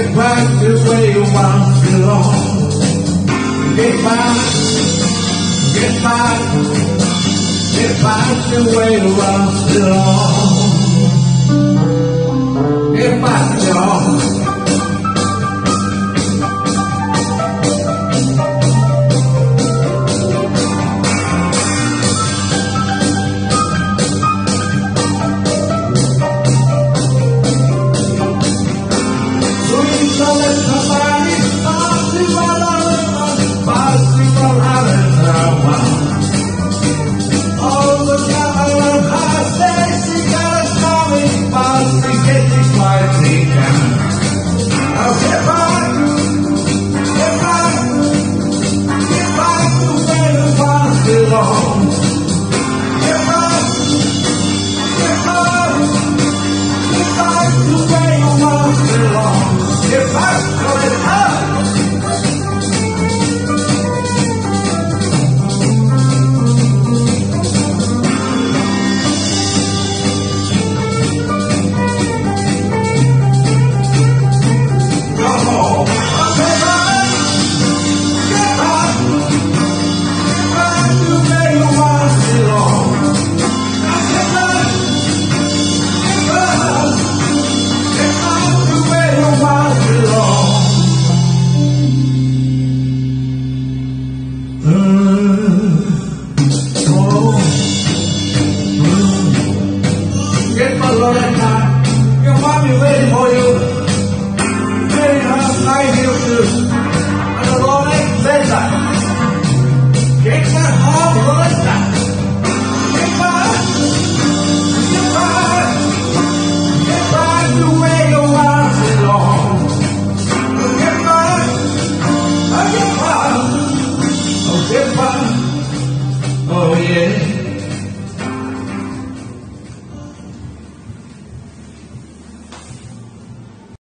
Get back to where you once belong. Get back, get back, get back to where you once belong. Get back, y'all. Your mommy waiting for you. Wearing her high heels too. And the long neck better. Get that hard Loretta. Get back. Get back. Get back to where you once belong. Get back. Get back. Oh, get back. Oh, yeah.